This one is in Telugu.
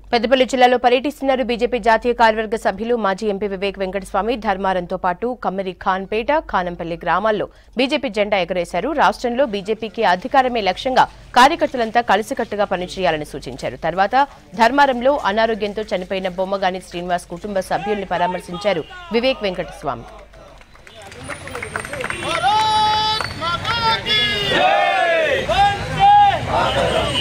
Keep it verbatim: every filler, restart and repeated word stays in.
పెద్దపల్లి జిల్లాలో పర్యటిస్తున్నారు బీజేపీ జాతీయ కార్యవర్గ సభ్యులు మాజీ ఎంపీ వివేక్ వెంకట స్వామి. ధర్మారంతో పాటు ఖమ్మరిఖాన్ పేట, ఖానంపల్లి గ్రామాల్లో బీజేపీ జెండా ఎగరేశారు. రాష్ట్రంలో బీజేపీకి అధికారమే లక్ష్యంగా కార్యకర్తలంతా కలిసికట్టుగా పనిచేయాలని సూచించారు. తర్వాత ధర్మారంలో అనారోగ్యంతో చనిపోయిన బొమ్మగాని శ్రీనివాస్ కుటుంబ సభ్యుల్ని పరామర్శించారు వివేక్ వెంకట స్వామి. జై